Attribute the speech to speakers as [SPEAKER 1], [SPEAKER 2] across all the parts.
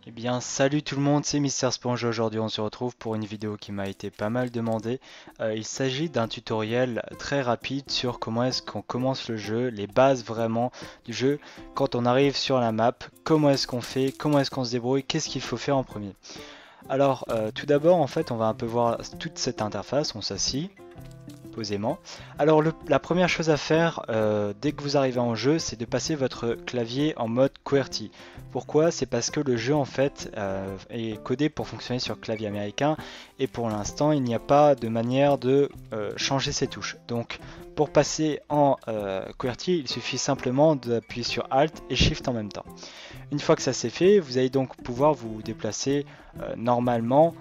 [SPEAKER 1] Eh bien, salut tout le monde, c'est Mister Sponge. Aujourd'hui, on se retrouve pour une vidéo qui m'a été pas mal demandée. Il s'agit d'un tutoriel très rapide sur comment est-ce qu'on commence le jeu, les bases vraiment du jeu. Quand on arrive sur la map, comment est-ce qu'on fait, comment est-ce qu'on se débrouille, qu'est-ce qu'il faut faire en premier. Alors, tout d'abord, en fait, on va un peu voir toute cette interface. On s'assit posément. Alors la première chose à faire dès que vous arrivez en jeu, c'est de passer votre clavier en mode QWERTY. Pourquoi? C'est parce que le jeu en fait est codé pour fonctionner sur clavier américain et pour l'instant il n'y a pas de manière de changer ses touches. Donc pour passer en QWERTY, il suffit simplement d'appuyer sur Alt et Shift en même temps. Une fois que ça c'est fait, vous allez donc pouvoir vous déplacer normalement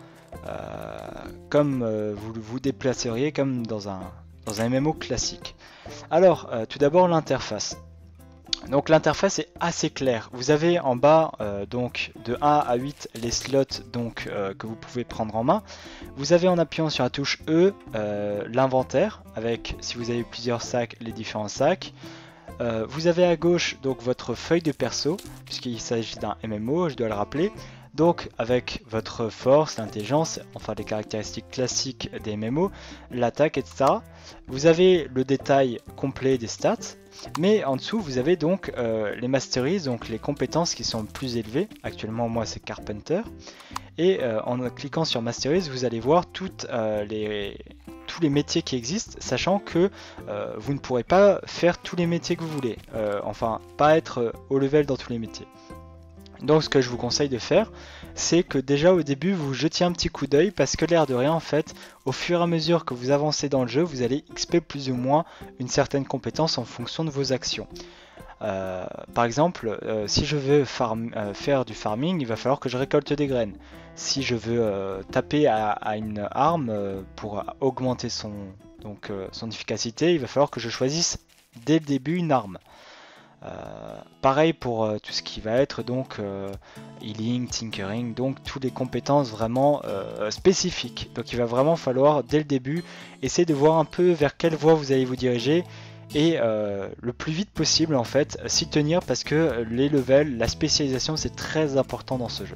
[SPEAKER 1] comme vous vous déplaceriez comme dans un MMO classique. Alors, tout d'abord l'interface. Donc l'interface est assez claire. Vous avez en bas donc de 1 à 8 les slots donc, que vous pouvez prendre en main. Vous avez en appuyant sur la touche E l'inventaire avec, si vous avez plusieurs sacs, les différents sacs. Vous avez à gauche donc votre feuille de perso, puisqu'il s'agit d'un MMO, je dois le rappeler. Donc avec votre force, l'intelligence, enfin les caractéristiques classiques des MMO, l'attaque, etc. Vous avez le détail complet des stats, mais en dessous vous avez donc les masteries, donc les compétences qui sont plus élevées. Actuellement moi c'est Carpenter. Et en cliquant sur Masteries, vous allez voir tous les métiers qui existent, sachant que vous ne pourrez pas faire tous les métiers que vous voulez. Enfin, pas être au level dans tous les métiers. Donc ce que je vous conseille de faire, c'est que déjà au début vous jetiez un petit coup d'œil parce que l'air de rien en fait, au fur et à mesure que vous avancez dans le jeu, vous allez XP plus ou moins une certaine compétence en fonction de vos actions. Par exemple, si je veux faire du farming, il va falloir que je récolte des graines. Si je veux taper à une arme pour augmenter son efficacité, il va falloir que je choisisse dès le début une arme. Pareil pour tout ce qui va être donc healing, tinkering, donc toutes les compétences vraiment spécifiques. Donc il va vraiment falloir dès le début essayer de voir un peu vers quelle voie vous allez vous diriger et le plus vite possible en fait s'y tenir parce que les levels, la spécialisation c'est très important dans ce jeu.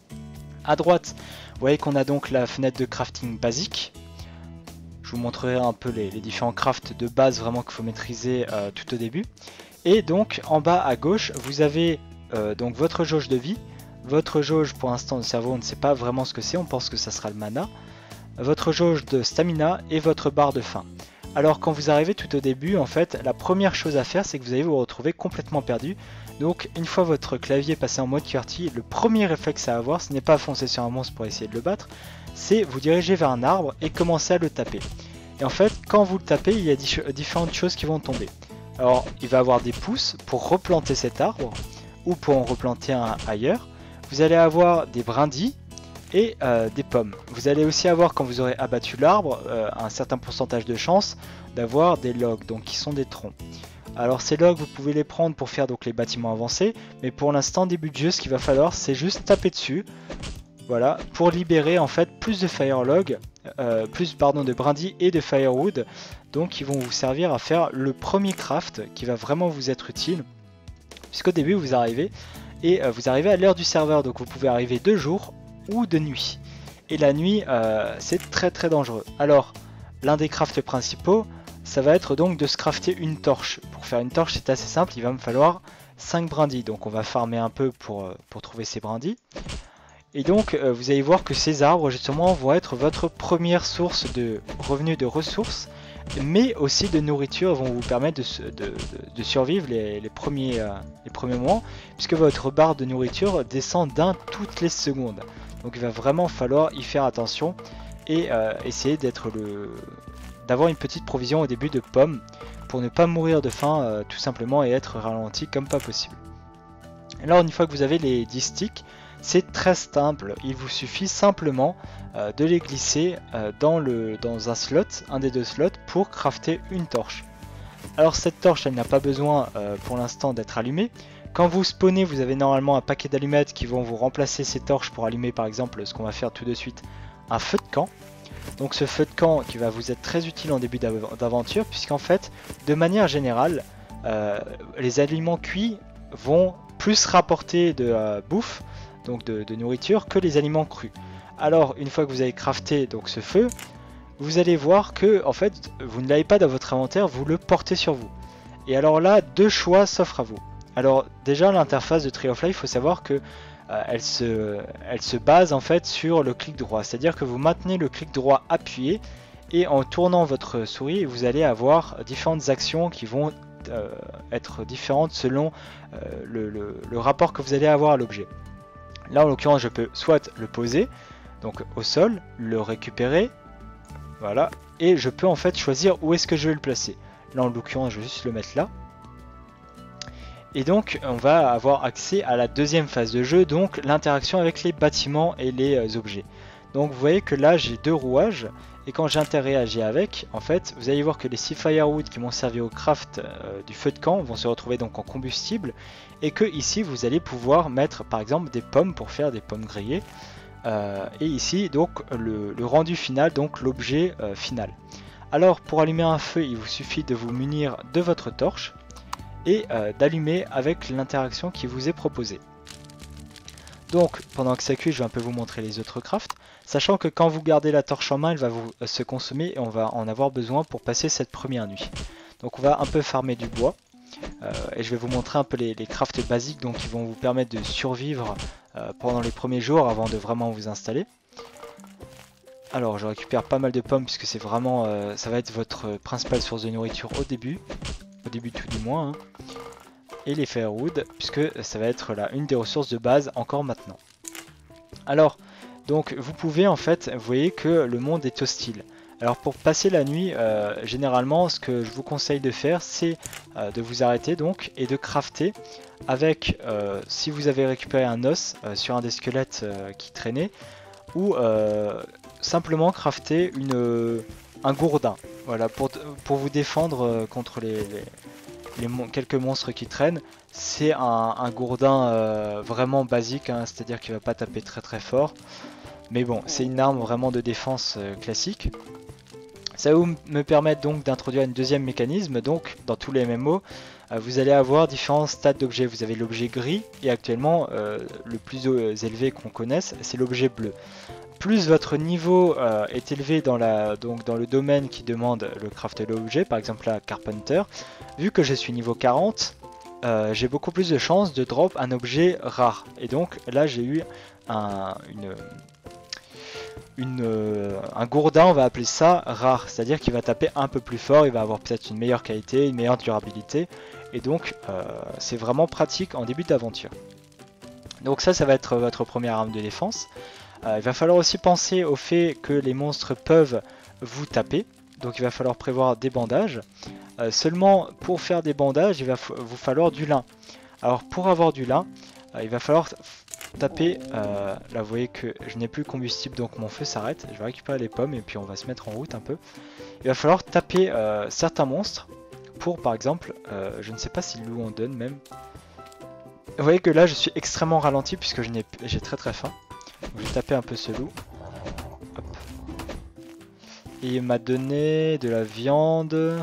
[SPEAKER 1] À droite, vous voyez qu'on a donc la fenêtre de crafting basique. Je vous montrerai un peu les différents crafts de base vraiment qu'il faut maîtriser tout au début. Et donc en bas à gauche, vous avez donc votre jauge de vie. Votre jauge, pour l'instant, le cerveau, on ne sait pas vraiment ce que c'est, on pense que ça sera le mana. Votre jauge de stamina et votre barre de faim. Alors quand vous arrivez tout au début, en fait, la première chose à faire, c'est que vous allez vous retrouver complètement perdu. Donc une fois votre clavier passé en mode QWERTY, le premier réflexe à avoir, ce n'est pas foncer sur un monstre pour essayer de le battre, c'est vous diriger vers un arbre et commencer à le taper. Et en fait, quand vous le tapez, il y a différentes choses qui vont tomber. Alors, il va avoir des pousses pour replanter cet arbre ou pour en replanter un ailleurs. Vous allez avoir des brindilles et des pommes. Vous allez aussi avoir, quand vous aurez abattu l'arbre, un certain pourcentage de chance d'avoir des logs, donc qui sont des troncs. Alors ces logs, vous pouvez les prendre pour faire donc les bâtiments avancés, mais pour l'instant, début de jeu, ce qu'il va falloir, c'est juste taper dessus. Voilà, pour libérer en fait plus de firelog, de brindilles et de firewood, donc ils vont vous servir à faire le premier craft qui va vraiment vous être utile, puisqu'au début vous arrivez et vous arrivez à l'heure du serveur, donc vous pouvez arriver de jour ou de nuit. Et la nuit, c'est très très dangereux. Alors, l'un des crafts principaux, ça va être donc de se crafter une torche. Pour faire une torche, c'est assez simple, il va me falloir 5 brindilles, donc on va farmer un peu pour trouver ces brindilles. Et donc vous allez voir que ces arbres justement vont être votre première source de revenus, de ressources, mais aussi de nourriture, vont vous permettre de survivre les premiers moments, puisque votre barre de nourriture descend d'un toutes les secondes. Donc il va vraiment falloir y faire attention et essayer d'avoir une petite provision au début de pommes pour ne pas mourir de faim tout simplement et être ralenti comme pas possible. Alors une fois que vous avez les 10 sticks, c'est très simple, il vous suffit simplement de les glisser dans un slot, un des deux slots, pour crafter une torche. Alors cette torche, elle n'a pas besoin pour l'instant d'être allumée. Quand vous spawnez, vous avez normalement un paquet d'allumettes qui vont vous remplacer ces torches pour allumer par exemple ce qu'on va faire tout de suite, un feu de camp. Donc ce feu de camp qui va vous être très utile en début d'aventure, puisqu'en fait, de manière générale, les aliments cuits vont plus rapporter de bouffe donc de nourriture que les aliments crus. Alors une fois que vous avez crafté donc ce feu, vous allez voir que en fait vous ne l'avez pas dans votre inventaire, vous le portez sur vous. Et alors là, deux choix s'offrent à vous. Alors déjà l'interface de Tree of Life, il faut savoir que elle se base en fait sur le clic droit, c'est-à-dire que vous maintenez le clic droit appuyé et en tournant votre souris, vous allez avoir différentes actions qui vont être différentes selon le rapport que vous allez avoir à l'objet. Là en l'occurrence, je peux soit le poser donc au sol, le récupérer, voilà, et je peux en fait choisir où est-ce que je vais le placer. Là en l'occurrence, je vais juste le mettre là. Et donc on va avoir accès à la deuxième phase de jeu, donc l'interaction avec les bâtiments et les objets. Donc vous voyez que là j'ai deux rouages, et quand j'interagis avec, en fait, vous allez voir que les 6 firewood qui m'ont servi au craft du feu de camp vont se retrouver donc en combustible, et que ici vous allez pouvoir mettre par exemple des pommes pour faire des pommes grillées, et ici donc le rendu final, donc l'objet final. Alors pour allumer un feu, il vous suffit de vous munir de votre torche, et d'allumer avec l'interaction qui vous est proposée. Donc pendant que ça cuit, je vais un peu vous montrer les autres crafts, sachant que quand vous gardez la torche en main, elle va vous se consommer et on va en avoir besoin pour passer cette première nuit. Donc on va un peu farmer du bois, et je vais vous montrer un peu les crafts basiques donc qui vont vous permettre de survivre pendant les premiers jours avant de vraiment vous installer. Alors je récupère pas mal de pommes puisque c'est vraiment, ça va être votre principale source de nourriture au début tout du moins, hein. Et les firewood puisque ça va être là une des ressources de base encore maintenant. Alors donc vous pouvez en fait, vous voyez que le monde est hostile. Alors pour passer la nuit, généralement ce que je vous conseille de faire c'est de vous arrêter donc et de crafter avec, si vous avez récupéré un os sur un des squelettes qui traînait, ou simplement crafter un gourdin, voilà, pour vous défendre contre quelques monstres qui traînent. C'est un gourdin vraiment basique, hein, c'est-à-dire qu'il va pas taper très très fort, mais bon, c'est une arme vraiment de défense classique. Ça va me permettre donc d'introduire un deuxième mécanisme. Donc dans tous les MMO, vous allez avoir différents stades d'objets. Vous avez l'objet gris, et actuellement le plus élevé qu'on connaisse, c'est l'objet bleu. Plus votre niveau est élevé dans le domaine qui demande le craft de l'objet, par exemple la Carpenter, vu que je suis niveau 40, j'ai beaucoup plus de chances de drop un objet rare. Et donc là j'ai eu un gourdin, on va appeler ça rare, c'est-à-dire qu'il va taper un peu plus fort, il va avoir peut-être une meilleure qualité, une meilleure durabilité, et donc c'est vraiment pratique en début d'aventure. Donc ça va être votre première arme de défense. Il va falloir aussi penser au fait que les monstres peuvent vous taper, donc il va falloir prévoir des bandages. Seulement pour faire des bandages, il va vous falloir du lin. Alors pour avoir du lin, il va falloir taper, là vous voyez que je n'ai plus de combustible donc mon feu s'arrête, je vais récupérer les pommes et puis on va se mettre en route un peu. Il va falloir taper certains monstres pour par exemple, je ne sais pas si le loup en donne même. Vous voyez que là je suis extrêmement ralenti puisque j'ai très faim. Donc, je vais taper un peu ce loup. Hop. Et il m'a donné de la viande,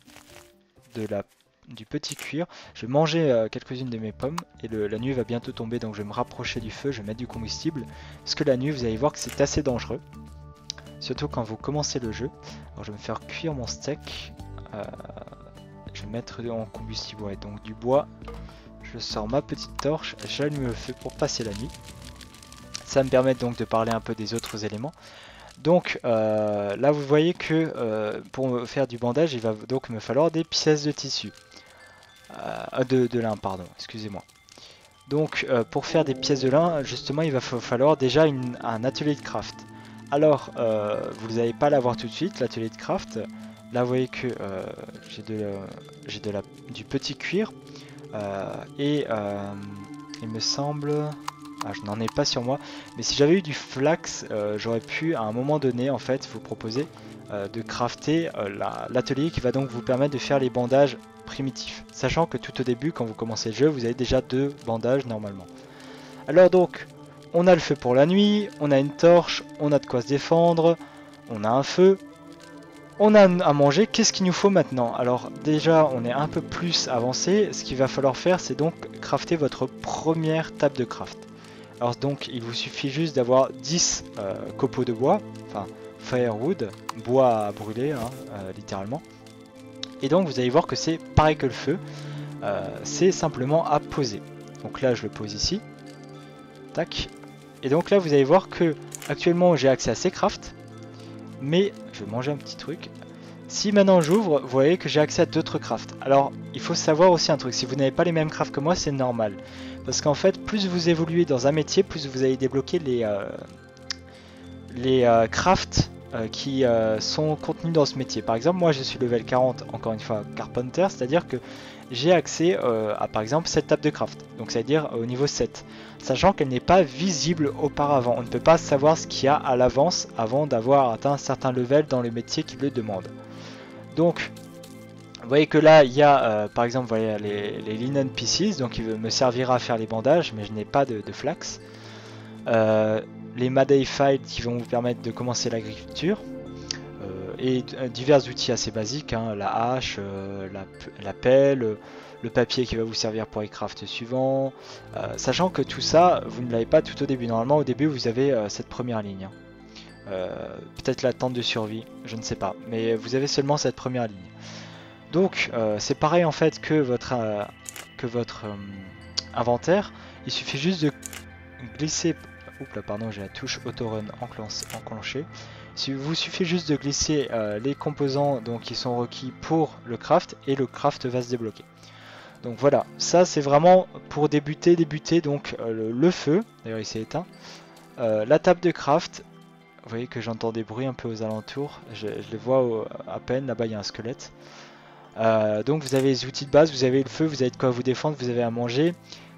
[SPEAKER 1] du petit cuir. Je vais manger quelques-unes de mes pommes et la nuit va bientôt tomber, donc je vais me rapprocher du feu, je vais mettre du combustible. Parce que la nuit, vous allez voir que c'est assez dangereux. Surtout quand vous commencez le jeu. Alors je vais me faire cuire mon steak. Je vais mettre en combustible, ouais, donc du bois. Je sors ma petite torche, j'allume le feu pour passer la nuit. Ça me permet donc de parler un peu des autres éléments. Donc là vous voyez que pour faire du bandage il va donc me falloir des pièces de tissu. De lin pardon, excusez-moi. Donc pour faire des pièces de lin justement il va falloir déjà un atelier de craft. Alors vous n'allez pas l'avoir tout de suite l'atelier de craft. Là vous voyez que j'ai du petit cuir et il me semble... Ah, je n'en ai pas sur moi, mais si j'avais eu du flax, j'aurais pu à un moment donné en fait vous proposer de crafter l'atelier qui va donc vous permettre de faire les bandages primitifs. Sachant que tout au début quand vous commencez le jeu, vous avez déjà 2 bandages normalement. Alors donc, on a le feu pour la nuit, on a une torche, on a de quoi se défendre, on a un feu, on a à manger. Qu'est-ce qu'il nous faut maintenant? Alors déjà on est un peu plus avancé, ce qu'il va falloir faire c'est donc crafter votre première table de craft. Alors donc il vous suffit juste d'avoir 10 copeaux de bois, enfin firewood, bois à brûler hein, littéralement. Et donc vous allez voir que c'est pareil que le feu, c'est simplement à poser. Donc là je le pose ici, tac. Et donc là vous allez voir que actuellement j'ai accès à ces crafts, mais je vais manger un petit truc. Si maintenant j'ouvre, vous voyez que j'ai accès à d'autres crafts. Alors il faut savoir aussi un truc, si vous n'avez pas les mêmes crafts que moi, c'est normal. Parce qu'en fait, plus vous évoluez dans un métier, plus vous allez débloquer les crafts qui sont contenus dans ce métier. Par exemple, moi je suis level 40, encore une fois, Carpenter, c'est-à-dire que j'ai accès à par exemple cette table de craft, donc c'est-à-dire au niveau 7, sachant qu'elle n'est pas visible auparavant. On ne peut pas savoir ce qu'il y a à l'avance avant d'avoir atteint un certain level dans le métier qui le demande. Donc, vous voyez que là, il y a par exemple vous voyez, les linen pieces, donc il me servira à faire les bandages, mais je n'ai pas de flax. Les Maday Files qui vont vous permettre de commencer l'agriculture. Et divers outils assez basiques, hein, la hache, la pelle, le papier qui va vous servir pour les crafts suivants. Sachant que tout ça, vous ne l'avez pas tout au début. Normalement, au début, vous avez cette première ligne. Peut-être la tente de survie, je ne sais pas. Mais vous avez seulement cette première ligne. Donc, c'est pareil en fait que votre inventaire. Il suffit juste de glisser... Oups là, pardon, j'ai la touche autorun enclenchée. Il vous suffit juste de glisser les composants donc, qui sont requis pour le craft et le craft va se débloquer. Donc voilà, ça c'est vraiment pour débuter donc le feu, d'ailleurs il s'est éteint, la table de craft, vous voyez que j'entends des bruits un peu aux alentours, je les vois à peine, là-bas il y a un squelette. Donc vous avez les outils de base, vous avez le feu, vous avez de quoi vous défendre, vous avez à manger,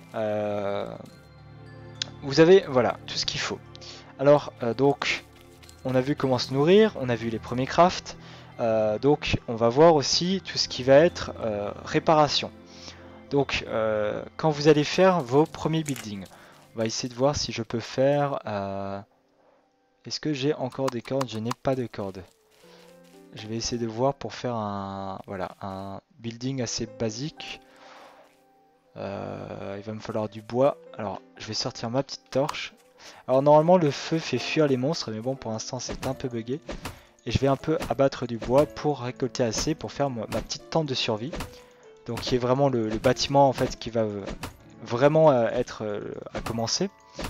[SPEAKER 1] vous avez voilà tout ce qu'il faut. Alors donc on a vu comment se nourrir, on a vu les premiers crafts, donc on va voir aussi tout ce qui va être réparation. Donc quand vous allez faire vos premiers buildings, on va essayer de voir si je peux faire... Est-ce que j'ai encore des cordes? Je n'ai pas de cordes. Je vais essayer de voir pour faire un building assez basique. Il va me falloir du bois. Alors je vais sortir ma petite torche. Alors normalement le feu fait fuir les monstres, mais bon pour l'instant c'est un peu bugué. Et je vais un peu abattre du bois pour récolter assez pour faire ma petite tente de survie. Donc qui est vraiment le bâtiment en fait qui va vraiment être à commencer.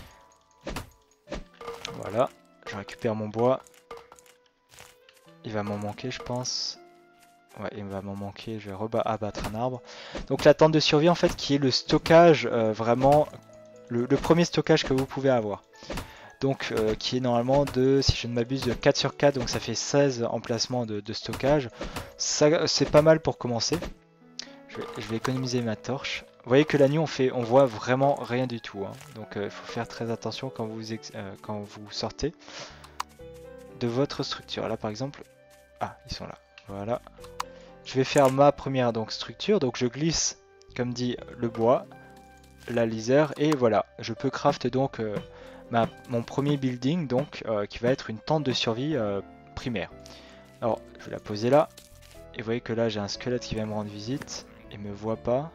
[SPEAKER 1] Voilà, je récupère mon bois. Il va m'en manquer je pense. Ouais, il va m'en manquer, je vais abattre un arbre. Donc la tente de survie en fait qui est le stockage vraiment... Le premier stockage que vous pouvez avoir. Donc qui est normalement de, si je ne m'abuse, de 4 sur 4, donc ça fait 16 emplacements de stockage. C'est pas mal pour commencer. Je vais économiser ma torche. Vous voyez que la nuit on voit vraiment rien du tout. Hein. Donc il faut faire très attention quand vous sortez de votre structure. Là par exemple, ah ils sont là, voilà. Je vais faire ma première donc structure, donc je glisse comme dit le bois, la lisière et voilà. Je peux craft donc mon premier building donc qui va être une tente de survie primaire. Alors je vais la poser là et vous voyez que là j'ai un squelette qui vient me rendre visite. Il me voit pas.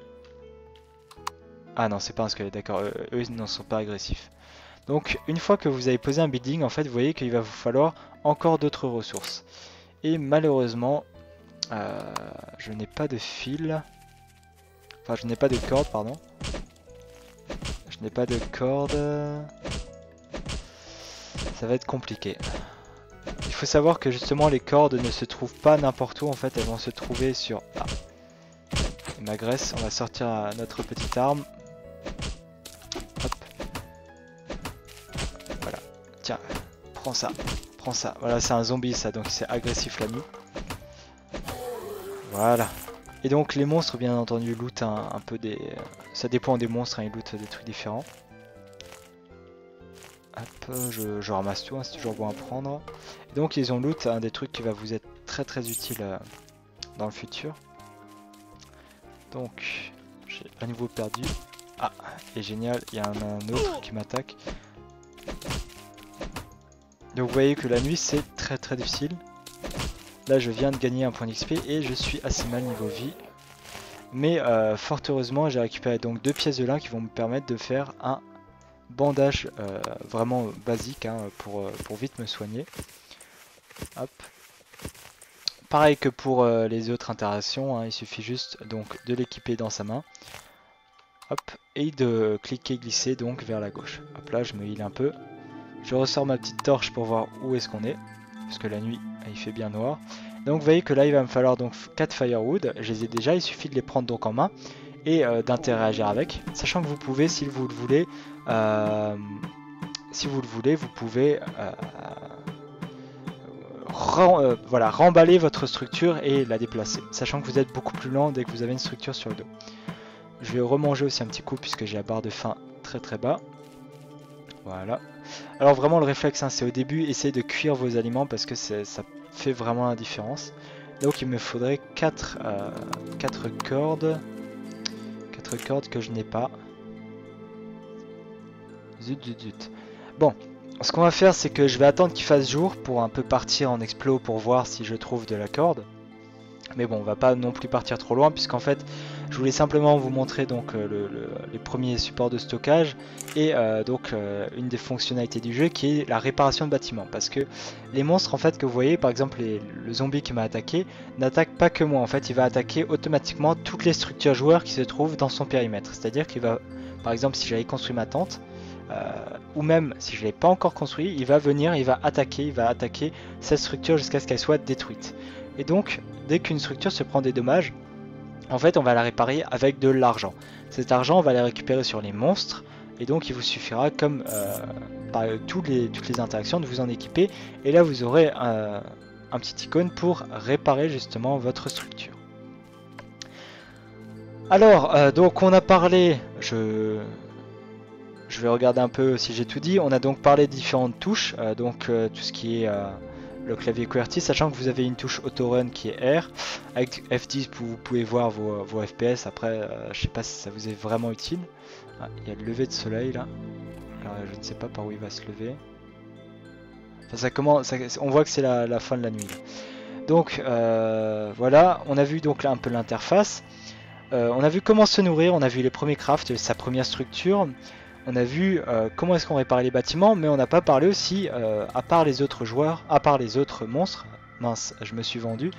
[SPEAKER 1] Ah non c'est pas un squelette, d'accord, eux ne sont pas agressifs. Donc une fois que vous avez posé un building en fait vous voyez qu'il va vous falloir encore d'autres ressources. Et malheureusement je n'ai pas de fil. Enfin je n'ai pas de corde pardon. Je n'ai pas de corde. Ça va être compliqué. Il faut savoir que justement les cordes ne se trouvent pas n'importe où en fait, elles vont se trouver sur... Ah. Il m'agresse, on va sortir notre petite arme. Hop. Voilà. Tiens, prends ça. Prends ça. Voilà, c'est un zombie ça, donc c'est agressif la nuit. Voilà. Et donc les monstres bien entendu lootent un peu des... Ça dépend des monstres, hein, ils lootent des trucs différents. Hop, je ramasse tout, hein, c'est toujours bon à prendre. Et donc ils ont loot un des trucs qui va vous être très très utile dans le futur. Donc j'ai à nouveau perdu. Ah, et génial, il y a un autre qui m'attaque. Donc vous voyez que la nuit c'est très très difficile. Là je viens de gagner un point d'XP et je suis assez mal niveau vie. Mais fort heureusement j'ai récupéré donc 2 pièces de lin qui vont me permettre de faire un bandage vraiment basique hein, pour vite me soigner. Hop. Pareil que pour les autres interactions, hein, il suffit juste donc de l'équiper dans sa main. Hop, et de cliquer glisser donc vers la gauche. Hop là, je me heal un peu. Je ressors ma petite torche pour voir où est-ce qu'on est. Parce que la nuit, il fait bien noir. Donc vous voyez que là, il va me falloir donc 4 firewood. Je les ai déjà, il suffit de les prendre donc en main. Et d'interagir avec. Sachant que vous pouvez, si vous le voulez, vous pouvez voilà, remballer votre structure et la déplacer. Sachant que vous êtes beaucoup plus lent dès que vous avez une structure sur le dos. Je vais remanger aussi un petit coup puisque j'ai la barre de faim très très bas. Voilà. Alors vraiment le réflexe hein, c'est au début, essayez de cuire vos aliments parce que ça fait vraiment la différence. Donc il me faudrait 4 cordes. 4 cordes que je n'ai pas. Zut zut zut. Bon, ce qu'on va faire c'est que je vais attendre qu'il fasse jour pour un peu partir en explo pour voir si je trouve de la corde. Mais bon, on va pas non plus partir trop loin puisqu'en fait, je voulais simplement vous montrer donc les premiers supports de stockage et donc une des fonctionnalités du jeu qui est la réparation de bâtiments. Parce que les monstres en fait que vous voyez, par exemple le zombie qui m'a attaqué, n'attaque pas que moi. En fait, il va attaquer automatiquement toutes les structures joueurs qui se trouvent dans son périmètre. C'est-à-dire qu'il va, par exemple, si j'avais construit ma tente, ou même si je ne l'ai pas encore construit, il va venir, il va attaquer cette structure jusqu'à ce qu'elle soit détruite. Et donc, dès qu'une structure se prend des dommages, en fait, on va la réparer avec de l'argent. Cet argent, on va le récupérer sur les monstres, et donc il vous suffira, comme par toutes les interactions, de vous en équiper. Et là, vous aurez un petit icône pour réparer justement votre structure. Alors, donc on a parlé, je vais regarder un peu si j'ai tout dit. On a donc parlé de différentes touches, donc tout ce qui est le clavier QWERTY, sachant que vous avez une touche autorun qui est R. Avec F10, vous pouvez voir vos FPS. Après, je sais pas si ça vous est vraiment utile. Ah, il y a le lever de soleil là. Alors, je ne sais pas par où il va se lever. Enfin, ça commence, on voit que c'est la fin de la nuit. Donc voilà, on a vu donc là un peu l'interface. On a vu comment se nourrir, on a vu les premiers crafts, sa première structure. On a vu comment est-ce qu'on répare les bâtiments, mais on n'a pas parlé aussi, à part les autres joueurs, à part les autres monstres, mince, je me suis vendu,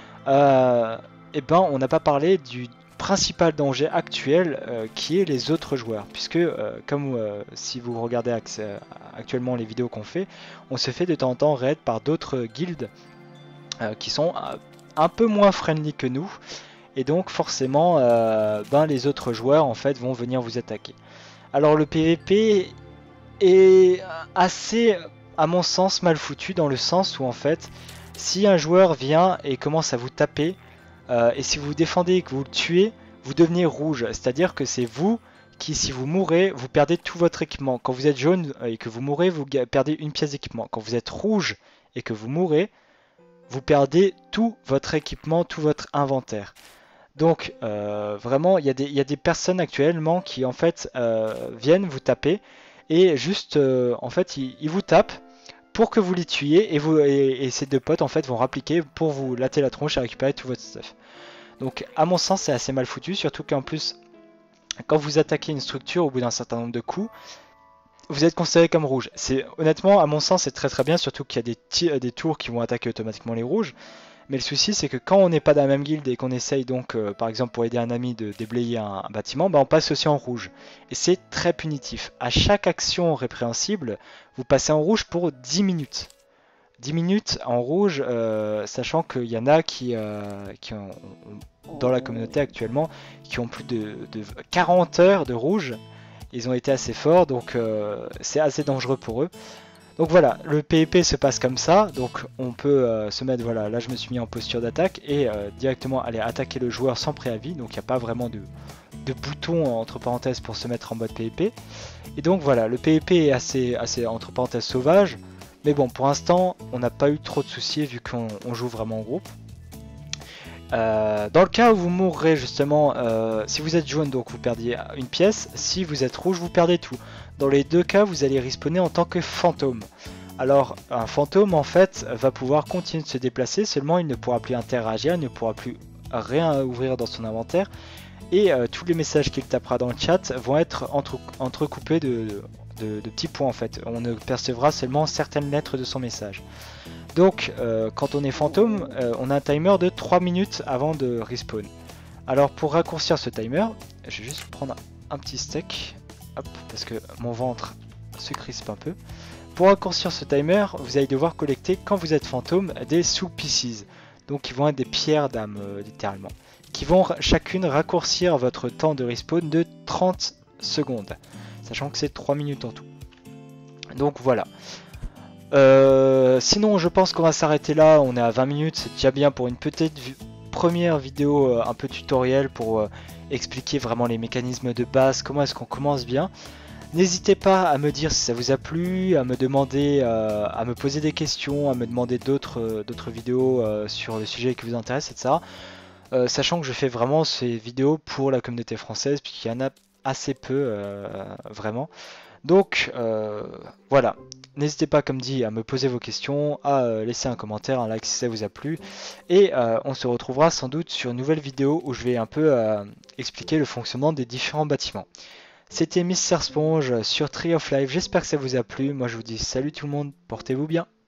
[SPEAKER 1] et ben on n'a pas parlé du principal danger actuel qui est les autres joueurs, puisque comme si vous regardez actuellement les vidéos qu'on fait, on se fait de temps en temps raid par d'autres guildes qui sont un peu moins friendly que nous, et donc forcément ben, les autres joueurs en fait vont venir vous attaquer. Alors le PVP est assez, à mon sens, mal foutu dans le sens où en fait, si un joueur vient et commence à vous taper, et si vous défendez et que vous le tuez, vous devenez rouge. C'est-à-dire que c'est vous qui, si vous mourrez, vous perdez tout votre équipement. Quand vous êtes jaune et que vous mourrez, vous perdez une pièce d'équipement. Quand vous êtes rouge et que vous mourrez, vous perdez tout votre équipement, tout votre inventaire. Donc vraiment il y a des personnes actuellement qui en fait viennent vous taper et juste en fait ils vous tapent pour que vous les tuiez et ces deux potes en fait vont rappliquer pour vous latter la tronche et récupérer tout votre stuff. Donc à mon sens c'est assez mal foutu, surtout qu'en plus quand vous attaquez une structure au bout d'un certain nombre de coups, vous êtes considéré comme rouge. Honnêtement à mon sens c'est très très bien, surtout qu'il y a des tours qui vont attaquer automatiquement les rouges. Mais le souci c'est que quand on n'est pas dans la même guilde et qu'on essaye donc par exemple pour aider un ami de déblayer un bâtiment, bah on passe aussi en rouge. Et c'est très punitif. À chaque action répréhensible, vous passez en rouge pour 10 minutes. 10 minutes en rouge, sachant qu'il y en a qui ont, dans la communauté actuellement, qui ont plus de 40 heures de rouge. Ils ont été assez forts, donc c'est assez dangereux pour eux. Donc voilà, le PvP se passe comme ça, donc on peut se mettre, voilà, là je me suis mis en posture d'attaque et directement aller attaquer le joueur sans préavis, donc il n'y a pas vraiment de bouton entre parenthèses pour se mettre en mode PvP. Et donc voilà, le PvP est assez entre parenthèses sauvage, mais bon pour l'instant on n'a pas eu trop de soucis vu qu'on joue vraiment en groupe. Dans le cas où vous mourrez justement, si vous êtes jaune donc vous perdiez une pièce, si vous êtes rouge vous perdez tout. Dans les deux cas vous allez respawner en tant que fantôme. Alors un fantôme en fait va pouvoir continuer de se déplacer, seulement il ne pourra plus interagir, il ne pourra plus rien ouvrir dans son inventaire. Et tous les messages qu'il tapera dans le chat vont être entrecoupés de de petits points en fait. On ne percevra seulement certaines lettres de son message. Donc quand on est fantôme, on a un timer de 3 minutes avant de respawn. Alors pour raccourcir ce timer, je vais juste prendre un petit steak, hop, parce que mon ventre se crispe un peu. Pour raccourcir ce timer, vous allez devoir collecter quand vous êtes fantôme des soul pieces. Donc qui vont être des pierres d'âme littéralement. Qui vont chacune raccourcir votre temps de respawn de 30 secondes. Sachant que c'est 3 minutes en tout. Donc voilà. Sinon je pense qu'on va s'arrêter là, on est à 20 minutes, c'est déjà bien pour une petite première vidéo un peu tutoriel pour expliquer vraiment les mécanismes de base, comment est-ce qu'on commence bien. N'hésitez pas à me dire si ça vous a plu, à me demander, à me poser des questions, à me demander d'autres vidéos sur le sujet qui vous intéresse, etc. Sachant que je fais vraiment ces vidéos pour la communauté française, puisqu'il y en a assez peu vraiment. Donc voilà, n'hésitez pas comme dit à me poser vos questions, à laisser un commentaire, un like si ça vous a plu. Et on se retrouvera sans doute sur une nouvelle vidéo où je vais un peu expliquer le fonctionnement des différents bâtiments. C'était Mr Sponge sur Tree of Life, j'espère que ça vous a plu. Moi je vous dis salut tout le monde, portez-vous bien.